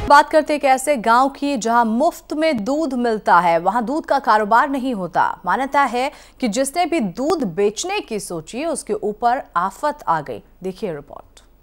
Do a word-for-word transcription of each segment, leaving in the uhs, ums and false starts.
बात करते एक ऐसे गांव की जहां मुफ्त में दूध मिलता है, वहां दूध का कारोबार नहीं होता। मान्यता है कि जिसने भी दूध बेचने की सोची उसके ऊपर आफत आ गई। देखिए रिपोर्ट।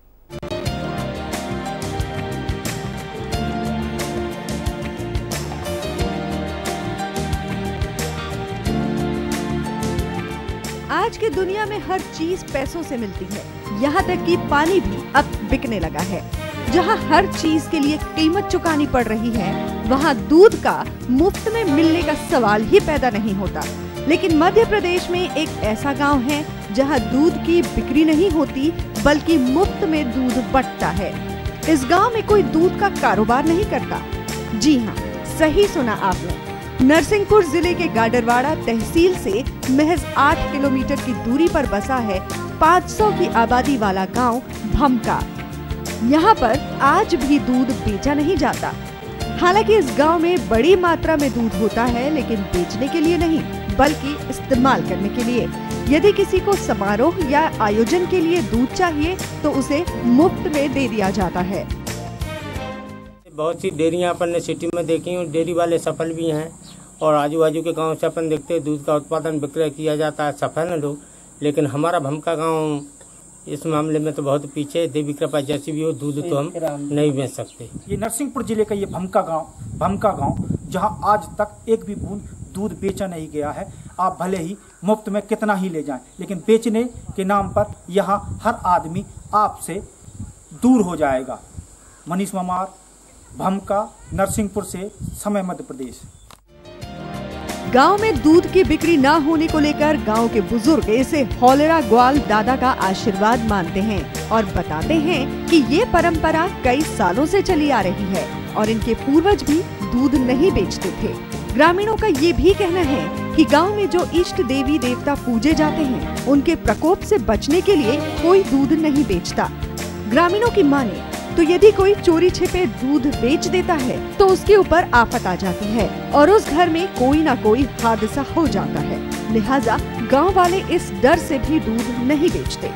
आज की दुनिया में हर चीज पैसों से मिलती है, यहाँ तक कि पानी भी अब बिकने लगा है। जहाँ हर चीज के लिए कीमत चुकानी पड़ रही है, वहाँ दूध का मुफ्त में मिलने का सवाल ही पैदा नहीं होता। लेकिन मध्य प्रदेश में एक ऐसा गांव है जहाँ दूध की बिक्री नहीं होती, बल्कि मुफ्त में दूध बंटता है। इस गांव में कोई दूध का कारोबार नहीं करता। जी हाँ, सही सुना आपने। नरसिंहपुर जिले के गाडरवाड़ा तहसील से महज आठ किलोमीटर की दूरी पर बसा है पाँच सौ की आबादी वाला गांव भमका। यहाँ पर आज भी दूध बेचा नहीं जाता। हालांकि इस गांव में बड़ी मात्रा में दूध होता है, लेकिन बेचने के लिए नहीं, बल्कि इस्तेमाल करने के लिए। यदि किसी को समारोह या आयोजन के लिए दूध चाहिए तो उसे मुफ्त में दे दिया जाता है। बहुत सी डेयरियां अपन ने सिटी में देखी हूँ, डेयरी वाले सफल भी हैं और आजू बाजू के गांव से अपन देखते हैं दूध का उत्पादन विक्रय किया जाता है, सफल है लोग। लेकिन हमारा भमका गांव इस मामले में तो बहुत पीछे है। देवी कृपा जैसी भी हो, दूध तो हम नहीं बेच सकते। ये नरसिंहपुर जिले का ये भमका गांव भमका गांव जहां आज तक एक भी बूंद दूध बेचा नहीं गया है। आप भले ही मुफ्त में कितना ही ले जाएं, लेकिन बेचने के नाम पर यहाँ हर आदमी आपसे दूर हो जाएगा। मनीष ममार, भमका, नरसिंहपुर से समय, मध्य प्रदेश। गांव में दूध की बिक्री न होने को लेकर गांव के बुजुर्ग इसे हौलेरा ग्वाल दादा का आशीर्वाद मानते हैं और बताते हैं कि ये परंपरा कई सालों से चली आ रही है और इनके पूर्वज भी दूध नहीं बेचते थे। ग्रामीणों का ये भी कहना है कि गांव में जो इष्ट देवी देवता पूजे जाते हैं, उनके प्रकोप से बचने के लिए कोई दूध नहीं बेचता। ग्रामीणों की माने तो यदि कोई चोरी छिपे दूध बेच देता है तो उसके ऊपर आफत आ जाती है और उस घर में कोई ना कोई हादसा हो जाता है। लिहाजा गांव वाले इस डर से भी दूध नहीं बेचते।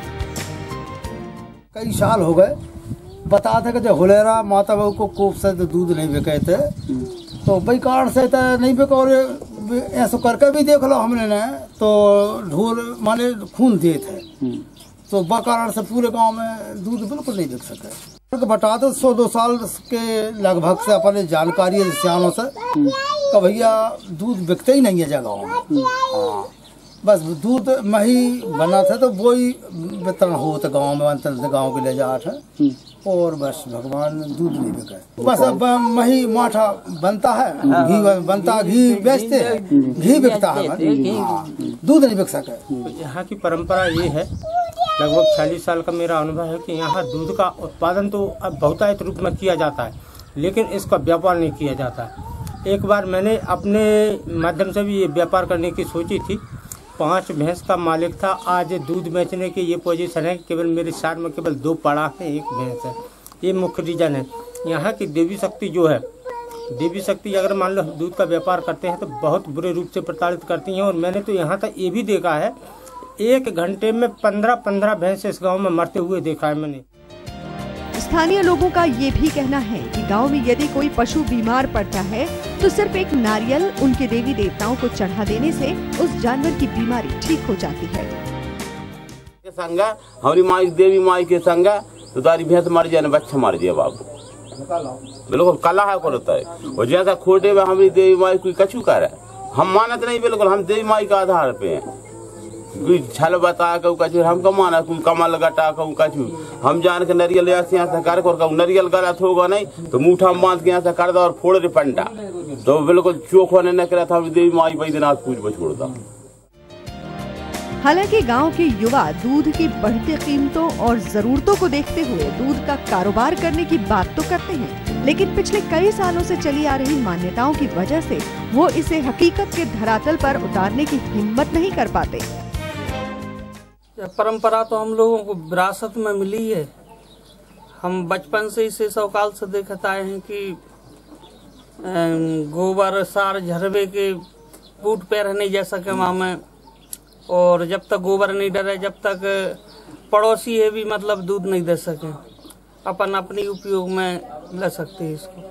कई साल हो गए बताते कि जो होलेरा माता बहू को कोप से तो दूध नहीं बिके थे, तो भाई कारण से तो नहीं बिका। और ऐसा करके भी देख लो हमने ने तो ढोल माने खून दिए थे, तो बा कारण से पूरे गांव में दूध बिल्कुल नहीं बिक सके। बता दो सौ दो साल के लगभग से अपने जानकारी है सियानों से तो भैया दूध बिकते ही नहीं है जगहों में। हाँ, बस दूध मही बना था तो वो ही वितरण होता गांव में, अंतर गांव के ले जाट है और बस भगवान दूध नहीं बिका। बस अब मही माठा बनता है, घी बनता, घी बेचते हैं, घी बिकता है, दूध नहीं बिक सके। यहाँ की परंपरा ये है, लगभग चालीस साल का मेरा अनुभव है कि यहाँ दूध का उत्पादन तो अब बहुतायत रूप में किया जाता है, लेकिन इसका व्यापार नहीं किया जाता। एक बार मैंने अपने माध्यम से भी ये व्यापार करने की सोची थी। पांच भैंस का मालिक था। आज दूध बेचने की ये पोजीशन है, केवल मेरे शहर में केवल दो पड़ा है, एक भैंस है। ये मुख्य रीजन है। यहाँ की देवी शक्ति जो है, देवी शक्ति अगर मान लो दूध का व्यापार करते हैं तो बहुत बुरे रूप से प्रताड़ित करती हैं। और मैंने तो यहाँ तक ये भी देखा है, एक घंटे में पंद्रह पंद्रह भैंस इस गांव में मरते हुए देखा है मैंने। स्थानीय लोगों का ये भी कहना है कि गांव में यदि कोई पशु बीमार पड़ता है तो सिर्फ एक नारियल उनके देवी देवताओं को चढ़ा देने से उस जानवर की बीमारी ठीक हो जाती है। संगा हमारी माई देवी माई के संगा तो तारी भैंस मर जाए, बच्चा मर जाए बाबू, बिल्कुल कला है करता है। और जैसा खोटे में हमारी देवी माई कोई कछु कर है, हम मानत नहीं, बिल्कुल हम देवी माई के आधार पे हैं। कोई छल बता कछु हम कमाना, कोई कमल गटा कहूँ कछु हम जान के नरियल ऐसे यहाँ से कर कर नरियल गलत होगा नहीं तो मुठा बांध के यहाँ से कर दो और फोड़ दे पंडा, तो बिल्कुल चोख होने न करा था देवी माई बैद्यनाथ पूज छोड़ता। हालांकि गांव के युवा दूध की बढ़ती कीमतों और जरूरतों को देखते हुए दूध का कारोबार करने की बात तो करते हैं, लेकिन पिछले कई सालों से चली आ रही मान्यताओं की वजह से वो इसे हकीकत के धरातल पर उतारने की हिम्मत नहीं कर पाते। परंपरा तो हम लोगों को विरासत में मिली है। हम बचपन से इसे सौकाल से देखते आए हैं कि गोबर सार झरबे के बूट पैर नहीं जा सके वहाँ में, और जब तक गोबर नहीं डरे, जब तक पड़ोसी है भी मतलब दूध नहीं दे सके। अपन अपनी उपयोग में ले सकते हैं इसको।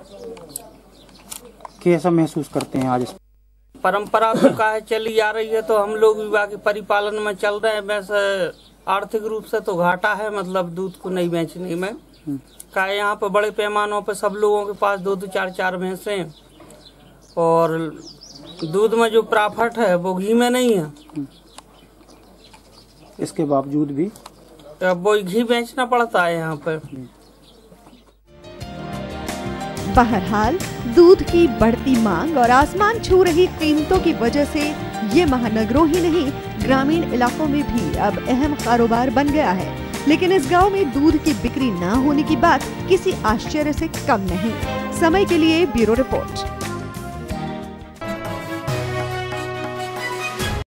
कैसा महसूस करते हैं आज? परंपरा तो का है चली आ रही है, तो हम लोग भी बाकी परिपालन में चल रहे हैं। वैसे आर्थिक रूप से तो घाटा है, मतलब दूध को नहीं बेचने में। का यहाँ पे बड़े पैमानों पे सब लोगों के पास दो दो चार चार भैंसे हैं, और दूध में जो प्रॉफिट है वो घी में नहीं है। इसके बावजूद भी अब वो घी बेचना पड़ता है यहाँ पर। बहरहाल दूध की बढ़ती मांग और आसमान छू रही कीमतों की वजह से ये महानगरों ही नहीं, ग्रामीण इलाकों में भी अब अहम कारोबार बन गया है। लेकिन इस गांव में दूध की बिक्री न होने की बात किसी आश्चर्य से कम नहीं। समय के लिए ब्यूरो रिपोर्ट।